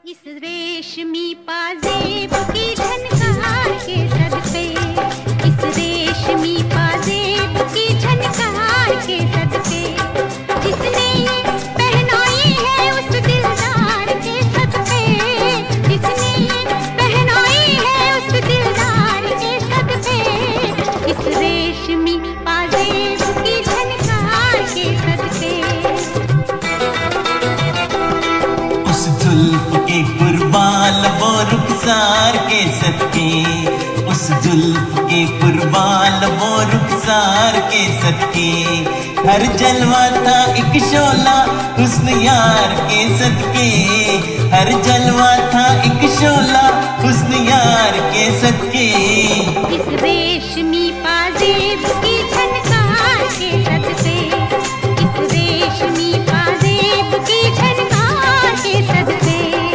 इस रेशमी पाजेब की झनकार के सदके, इस रेशमी पाजेब की झनकार के सदके, जिसने ये पहनाई है उस दिलदार के सदके, जिसने ये पहनाई है उस दिलदार के सदके, इस रेशमी पाजेब की झनकार के सदके। उस जुल्फ के कुर्बान वो रुखसार के सदके, उस जुल्फ के कुर्बान वो रुखसार के सदके, हर जलवा था एक शोला हुस्न यार के सदके, हर जलवा था एक शोला हुस्न यार के सदके। इस रेशमी पाजेब की झनकार के सदके, इस रेशमी पाजेब की झनकार के सदके।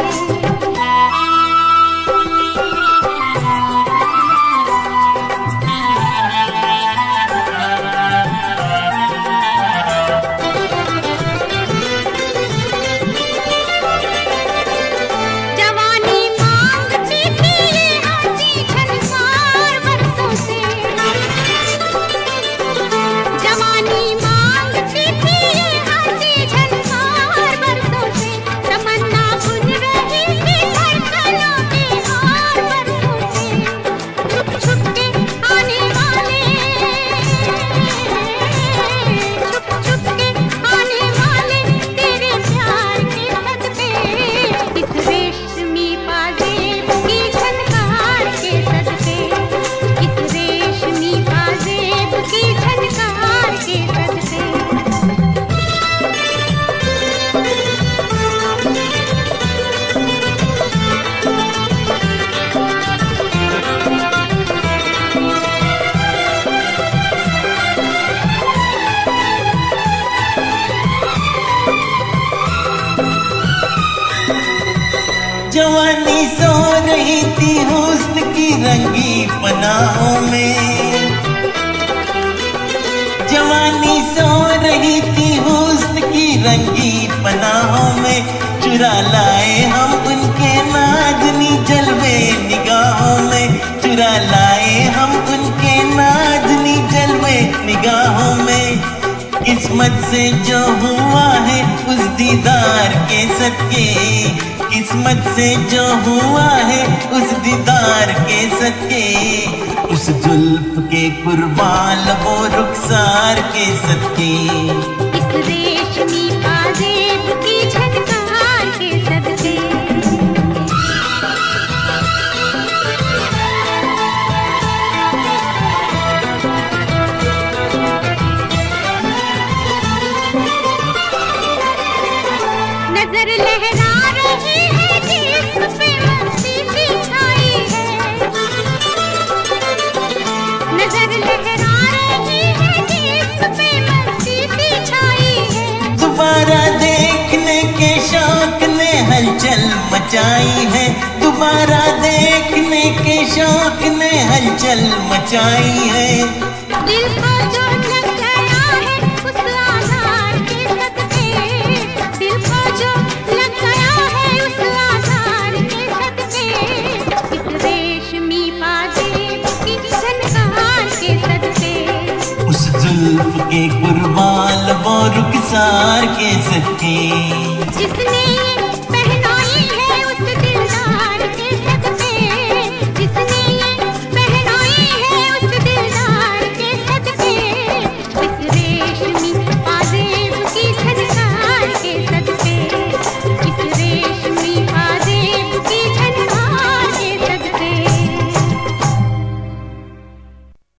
जवानी सो रही थी हुस्न की रंगी पनाहों में, जवानी सो रही थी हुस्न की रंगी पनाहों में, चुरा लाए हम उनके नाज़नी जलवे निगाहों में, चुरा लाए हम उनके नाज़नी जलवे निगाहों में। किस्मत से जो हुआ है उस दीदार के सदके, किस्मत से जो हुआ है उस दीदार के सदके, उस जुल्फ के कुर्बान वो रुखसार के सदके। इस रेशमी पाजेब की झनकार के सदके। नजर लहरा रही है जिस्म पे मस्ती सी छाई है, नजर लहरा रही है जिस्म पे मस्ती सी छाई है। दोबारा देखने के शौक ने हलचल मचाई है, दोबारा देखने के शौक ने हलचल मचाई है। दिल को जो लग गया है उस आधार के सदके, दिल को जो लग गया है उस आधार के सदके, इस रेशमी पाजेब की झनकार के सदके, उस जुल्फ के कुर्बान वो रुखसार के सदके, जिसने